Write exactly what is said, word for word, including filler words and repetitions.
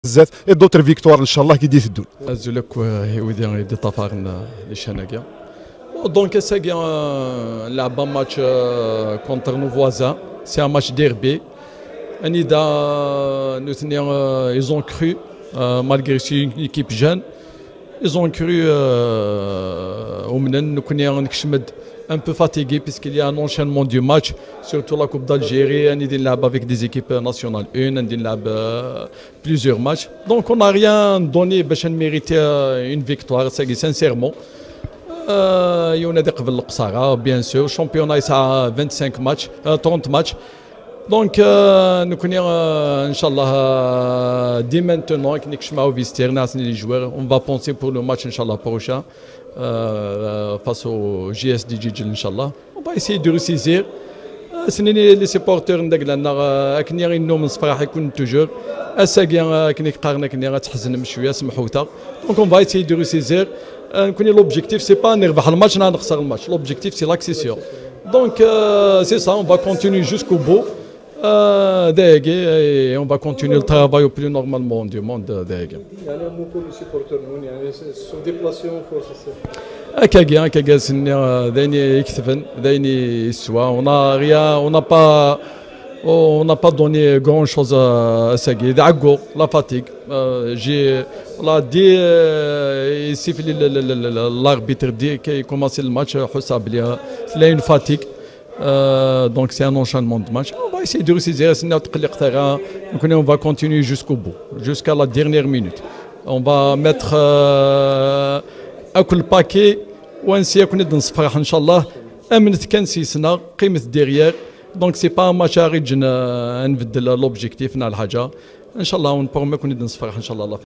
بزاف اي دوتر فيكتوار ان شاء الله كي دي تدون ازولك هيودي دي طفارنا لشناقيا دونك ساقيا نلعب ماتش كونتر نو فوازان سي ان ماتش ديربي اني دا نوثني ايزون كرو مالغري سي اون ايكيب جون ايزون كرو ومنن كوني نكشمد un peu fatigué puisqu'il y a un enchaînement du match, surtout la Coupe d'Algérie, on est avec des équipes nationales, une, on est plusieurs matchs. Donc on n'a rien donné pour mériter une victoire, sincèrement. Il y a des qsara, bien sûr, le championnat est à vingt-cinq matchs, trente matchs. Donc nous connaissons, Inch'Allah, dès maintenant, les joueurs, on va penser pour le match, Inch'Allah, prochain. Euh, face au J S D G, Inch'Allah. On va essayer de ressaisir. سنيني لي سيبورتور نداك لنا كني النوم الصباح يكون توجور اساكيا كني قارنا كني غتحزن بشويه سمحوتا دونك اون فا اسيي دو ريسيزير كوني لوبجيكتيف سي با نربح الماتش نخسر الماتش لوبجيكتيف سي لاكسيسيون دونك سي سا اون فا كونتينيو جوسكو بو دايقي et on va continuer le travail au plus normalement du monde دايقي يعني beaucoup de supporters هون يعني sont déplacés en force. هكاكي هكاكي سني دايني يكتفن دايني يسوى on a rien on n'a pas on n'a pas donné grand chose à ساقي دعقو لا فاتيك جي لا دي يسيفلي l'arbitre دي كي كوماسي الماتش حساب ليها لا une fatigue. Euh, donc c'est un enchaînement de match. On va essayer de ressaisir, on va continuer jusqu'au bout, jusqu'à la dernière minute. On va mettre un coup de paquet ونسي كنا نصفرح ان شاء الله امنت كان سيسنا قيمه ديريير دونك سي با ماتش غير نبدل لوبجيكتيف نتاع الحاجه ان شاء الله ونبرومي كنا نصفرح ان شاء الله.